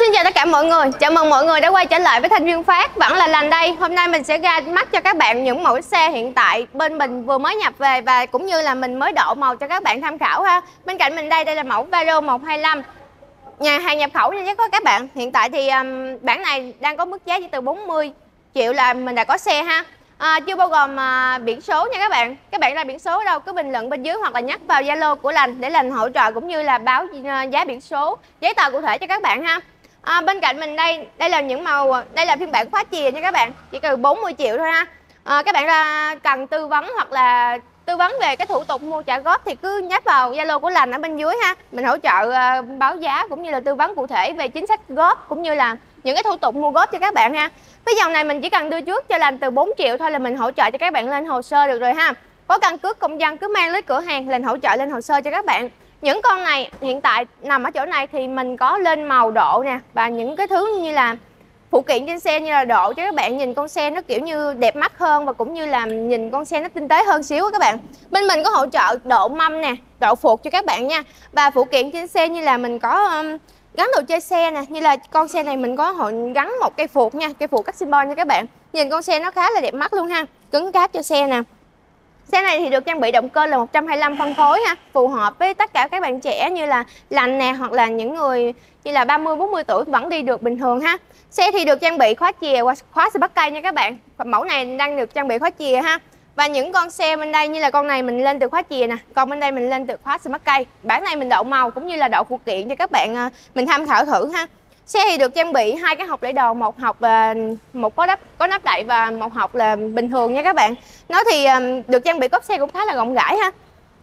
Xin chào tất cả mọi người. Chào mừng mọi người đã quay trở lại với Thanh Duyên Phát. Vẫn là Lành đây. Hôm nay mình sẽ ra mắt cho các bạn những mẫu xe hiện tại bên mình vừa mới nhập về và cũng như là mình mới độ màu cho các bạn tham khảo ha. Bên cạnh mình đây là mẫu Vario 125. Nhà hàng nhập khẩu nha các bạn. Hiện tại thì bản này đang có mức giá chỉ từ 40 triệu là mình đã có xe ha. Chưa bao gồm biển số nha các bạn. Các bạn ra biển số ở đâu cứ bình luận bên dưới hoặc là nhắc vào Zalo của Lành để Lành hỗ trợ cũng như là báo giá biển số, giấy tờ cụ thể cho các bạn ha. Bên cạnh mình đây là những màu, đây là phiên bản khóa chìa nha các bạn, chỉ cần 40 triệu thôi ha. Các bạn ra cần tư vấn hoặc là tư vấn về cái thủ tục mua trả góp thì cứ nhắc vào Zalo của Lành ở bên dưới ha. Mình hỗ trợ báo giá cũng như là tư vấn cụ thể về chính sách góp cũng như là những cái thủ tục mua góp cho các bạn ha. Cái dòng này mình chỉ cần đưa trước cho Lành từ 4 triệu thôi là mình hỗ trợ cho các bạn lên hồ sơ được rồi ha. Có căn cước công dân cứ mang tới cửa hàng Lành hỗ trợ lên hồ sơ cho các bạn. Những con này hiện tại nằm ở chỗ này thì mình có lên màu độ nè và những cái thứ như là phụ kiện trên xe như là độ cho các bạn nhìn con xe nó kiểu như đẹp mắt hơn và cũng như là nhìn con xe nó tinh tế hơn xíu các bạn. Bên mình có hỗ trợ độ mâm nè, độ phuộc cho các bạn nha. Và phụ kiện trên xe như là mình có gắn đồ chơi xe nè, như là con xe này mình có gắn một cây phuộc nha, cây phuộc carbon nha các bạn. Nhìn con xe nó khá là đẹp mắt luôn ha, cứng cáp cho xe nè. Xe này thì được trang bị động cơ là 125 phân khối ha, phù hợp với tất cả các bạn trẻ như là Lành nè hoặc là những người như là 30-40 tuổi vẫn đi được bình thường ha. Xe thì được trang bị khóa chìa và khóa spark cây nha các bạn. Mẫu này đang được trang bị khóa chìa ha. Và những con xe bên đây như là con này mình lên từ khóa chìa nè, còn bên đây mình lên từ khóa spark cây. Bản này mình độ màu cũng như là độ phụ kiện cho các bạn mình tham khảo thử ha. Xe thì được trang bị hai cái hộc để đồ, một hộc một có nắp đậy và một hộc là bình thường nha các bạn. Nó thì được trang bị cốp xe cũng khá là rộng rãi ha.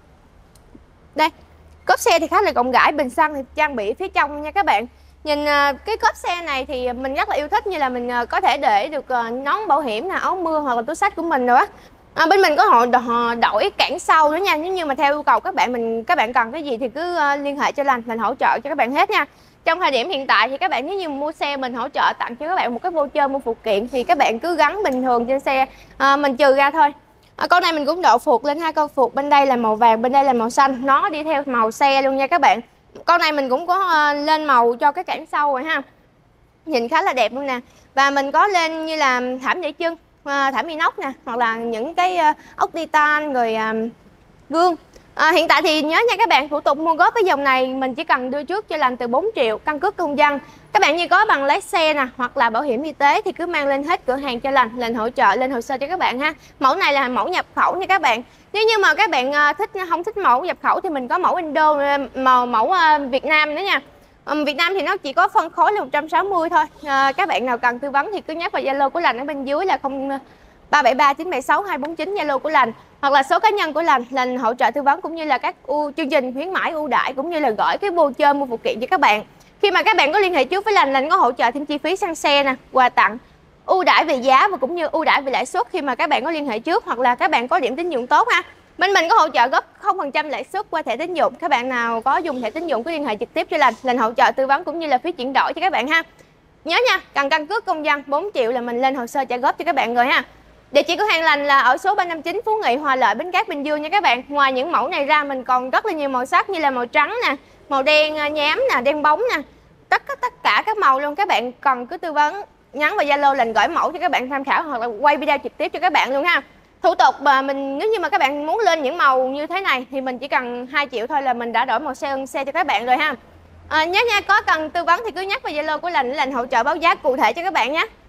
Đây, cốp xe thì khá là rộng rãi, bình xăng thì trang bị phía trong nha các bạn. Nhìn cái cốp xe này thì mình rất là yêu thích, như là mình có thể để được nón bảo hiểm nè, áo mưa hoặc là túi xách của mình nữa. Bên mình có đổi cản sau nữa nha. Nếu như mà theo yêu cầu các bạn cần cái gì thì cứ liên hệ cho Lành hỗ trợ cho các bạn hết nha. Trong thời điểm hiện tại thì các bạn nếu như mua xe mình hỗ trợ tặng cho các bạn một cái voucher mua phụ kiện thì các bạn cứ gắn bình thường trên xe, mình trừ ra thôi. Con này mình cũng độ phuộc lên hai con phuộc, bên đây là màu vàng, bên đây là màu xanh, nó đi theo màu xe luôn nha các bạn. Con này mình cũng có lên màu cho cái cản sau rồi ha, nhìn khá là đẹp luôn nè. Và mình có lên như là thảm để chân, thảm inox nè, hoặc là những cái ốc titan rồi gương. Hiện tại thì nhớ nha các bạn, thủ tục mua góp cái dòng này mình chỉ cần đưa trước cho Lành từ 4 triệu, căn cước công dân. Các bạn như có bằng lái xe nè hoặc là bảo hiểm y tế thì cứ mang lên hết cửa hàng cho Lành hỗ trợ lên hồ sơ cho các bạn ha. Mẫu này là mẫu nhập khẩu nha các bạn. Nếu như mà các bạn không thích mẫu nhập khẩu thì mình có mẫu Indo, mẫu Việt Nam nữa nha. Việt Nam thì nó chỉ có phân khối là 160 thôi. Các bạn nào cần tư vấn thì cứ nhắc vào Zalo của Lành ở bên dưới là 0373 976 249, Zalo của Lành hoặc là số cá nhân của Lành hỗ trợ tư vấn cũng như là các chương trình khuyến mãi ưu đãi cũng như là gửi cái voucher mua phụ kiện cho các bạn. Khi mà các bạn có liên hệ trước với Lành có hỗ trợ thêm chi phí xăng xe nè, quà tặng, ưu đãi về giá và cũng như ưu đãi về lãi suất khi mà các bạn có liên hệ trước hoặc là các bạn có điểm tín dụng tốt ha. Bên mình có hỗ trợ góp 0% lãi suất qua thẻ tín dụng. Các bạn nào có dùng thẻ tín dụng cứ liên hệ trực tiếp cho Lành hỗ trợ tư vấn cũng như là phí chuyển đổi cho các bạn ha. Nhớ nha, cần căn cước công dân 4 triệu là mình lên hồ sơ trả góp cho các bạn rồi ha. Địa chỉ cửa hàng Lành là ở số 359 Phú Nghị, Hòa Lợi, Bến Cát, Bình Dương nha các bạn. Ngoài những mẫu này ra mình còn rất là nhiều màu sắc như là màu trắng nè, màu đen nhám nè, đen bóng nè. Tất cả các màu luôn, các bạn cần cứ tư vấn nhắn vào Zalo Lành gửi mẫu cho các bạn tham khảo hoặc là quay video trực tiếp cho các bạn luôn ha. Thủ tục mình nếu như mà các bạn muốn lên những màu như thế này thì mình chỉ cần 2 triệu thôi là mình đã đổi màu xe cho các bạn rồi ha. Nhớ nha, có cần tư vấn thì cứ nhắc vào Zalo của Lành hỗ trợ báo giá cụ thể cho các bạn nhé.